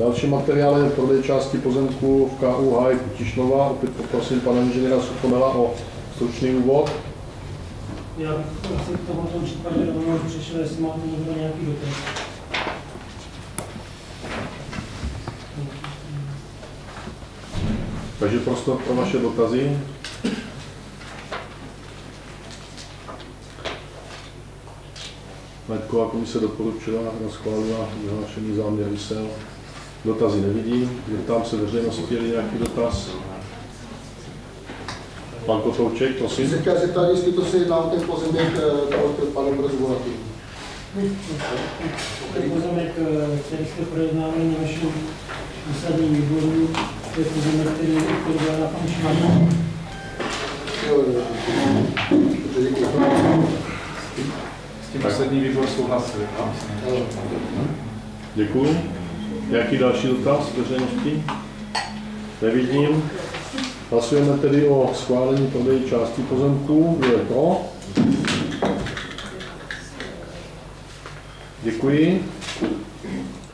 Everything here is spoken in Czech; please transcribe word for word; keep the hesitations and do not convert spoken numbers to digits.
Další materiál je prodej části pozemku v K U Hájek Tišnova. Opět poprosím pana inženýra Suchomela o stručný úvod. Já bych asi k tomuto případě rovnou přišel, jestli máte někdo nějaký dotaz. Takže prostor pro vaše dotazy. Majetková komise doporučila a schválila vyhlášení záměru S E L. Dotazy nevidím. Zeptám se veřejnosti, je nějaký dotaz. Pan Kotouček, prosím. Jsem chtěl zeptat, jestli to se jedná o ten pozemek od panem Rozvolatý. Ten pozemek, který jste projednávali na našem výsadním výboru, je pozemek, který byl na pan Šmarno. Jo, jo, děkuji. S tím poslední výbor souhlasil. Děkuji. Jaký další dotaz veřejnosti? Nevidím. Hlasujeme tedy o schválení prodeji části pozemků. Kdo je pro? Děkuji.